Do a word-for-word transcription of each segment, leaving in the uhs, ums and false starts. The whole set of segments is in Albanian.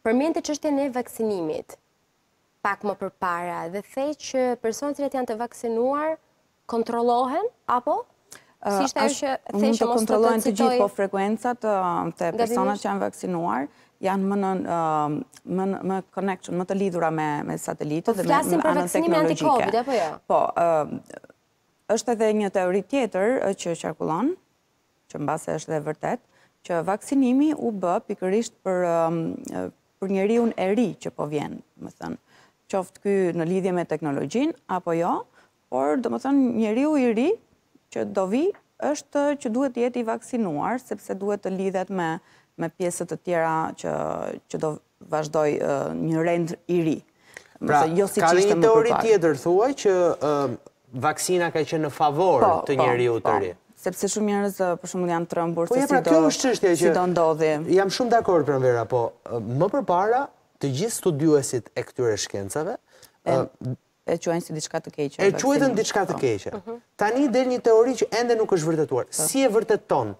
përmend të çështjen e vaksinimit pak më përpara dhe thej që personat që janë të vaksinuar kontrollohen apo si ishte ajo që thej mund që të mos kontrollojnë të gjithë, po frekuencat të personat që janë vaksinuar janë më në më më connection, më të lidhura me me satelitë dhe me anën teknologjike. Apo jo? Po, është edhe një teori tjetër që qarkullon, që mbase është edhe vërtet, që vaksinimi u bë pikërisht për për njeriu e ri që po vjen, do të thënë, qoftë ky në lidhje me teknologjinë apo jo, por do të thënë njeriu i ri që do vi është që duhet të jetë i vaksinuar sepse duhet të lidhet me me pjesët të tjera që që do vazhdoj një rend i ri. Pra, jo si ka ishte një më teori përpara. tjetër thuaj që vaksina ka qenë në favor të njeriu të ri. Sepse shumë njerëz për shembull janë trembur se si do si do ndodhi. Jam shumë dakord Pranvera, po më përpara të gjithë studiuesit e këtyre shkencave e quajnë si diçka të keqe. E quajtën diçka të keqe. Tani del një teori që ende nuk është vërtetuar. Si e vërteton?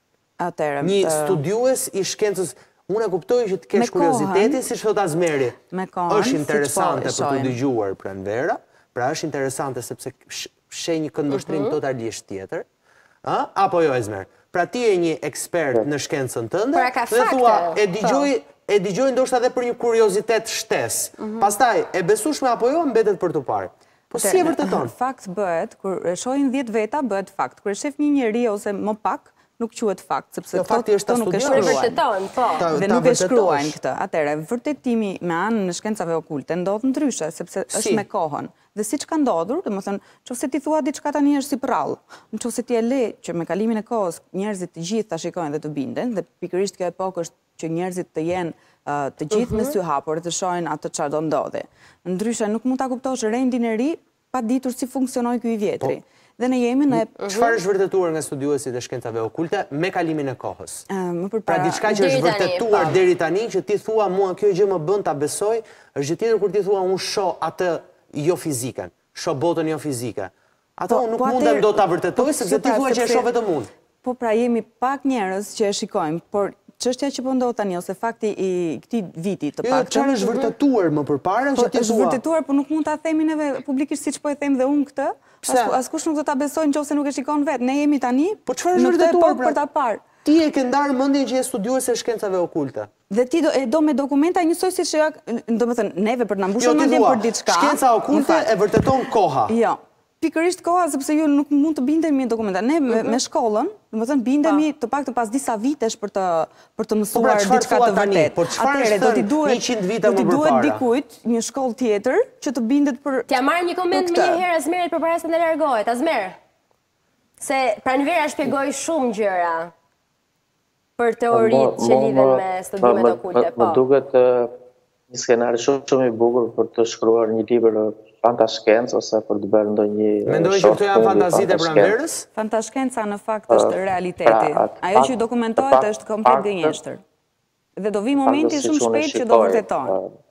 Një studiues i shkencës, unë e kuptoj që të kesh kurioziteti, si thot Azmeri, është interesante për të dëgjuar Pranvera, pra është interesante sepse sheh një këndvështrim totalisht tjetër. Apo jo, Azmer? Pra ti je një ekspert në shkencën tënde dhe thua e dëgjoj e dëgjoj ndoshta edhe për një kuriozitet shtesë. Pastaj e besueshme apo jo mbetet për të parë. Po si e vërteton? Fakt bëhet kur e shohin dhjetë veta bëhet fakt. Kur e shef një njeri ose më pak nuk quhet fakt, sepse to nuk e shkruajnë. Dhe nuk e shkruajnë këtë. Atëherë, vërtetimi me anën e shkencave okulte ndodh ndryshe, sepse është me kohën. Dhe siç ka ndodhur, domethënë, nëse ti thua diçka tani është si prall, nëse ti e le që me kalimin e kohës njerëzit të gjithë ta shikojnë dhe të binden, dhe pikërisht kjo epokë është që njerëzit të jenë të gjithë me sy hapur dhe të shohin atë çfarë do ndodhi. Ndryshe nuk mund ta kuptosh rendin e ri pa ditur si funksionoi ky i vjetri. Dhe ne jemi në... Çfarë është vërtetuar nga studiuesit e shkencave okulte me kalimin e kohës? Pra diçka që është vërtetuar deri tani, që ti thua mua kjo gjë më bën ta besoj, është gjë tjetër kur ti thua unë shoh atë jo fiziken, shoh botën jo fizike. Ato nuk mundem do ta vërtetoj sepse ti thua që e shoh vetëm unë. Po pra jemi pak njerëz që e shikojmë, por çështja që po ndodh tani ose fakti i këtij viti të paktën. Jo, çfarë është vërtetuar më përpara që ti thua? Është vërtetuar, por nuk mund ta themi neve publikisht siç po e them dhe unë këtë. Askush nuk do ta besojë nëse nuk e shikon vet. Ne jemi tani në këtë epokë për ta parë. Ti e ke ndarë mendjen që je studiuese e shkencave okulte. Dhe ti do e do me dokumenta njësoj siç ja, domethënë neve për të na mbushur mendjen për diçka. Shkenca okulte e vërteton koha. Jo. Pikërisht koha, sepse ju nuk mund të bindemi me dokumenta. Ne me shkollën, domethënë bindemi të paktën pas disa vitesh për të për të mësuar diçka të vërtetë. Atëherë do t'i duhet njëqind vite më përpara. Do t'i duhet dikujt një shkollë tjetër që të bindet për. T'ja marr një koment më një herë Azmerit përpara se të largohet. Azmer. Se Pranvera shpjegoi shumë gjëra për teoritë që lidhen me studimet okulte. Më duket një skenar shumë i bukur për të shkruar një libër fantashkencë ose për të bërë ndonjë short. Mendoj që këto janë fantazitë e Pranverës? Fantashkenca në fakt është realiteti. Ajo që dokumentohet është komplet gënjeshtër. Dhe do vi momenti shumë shpejt që do vërtetohet.